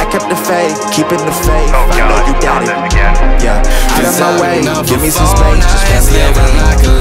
kept the faith, keeping the faith. Oh I know God, you got not it. this again. Yeah, out of my way, give me some space, just hand me a ring.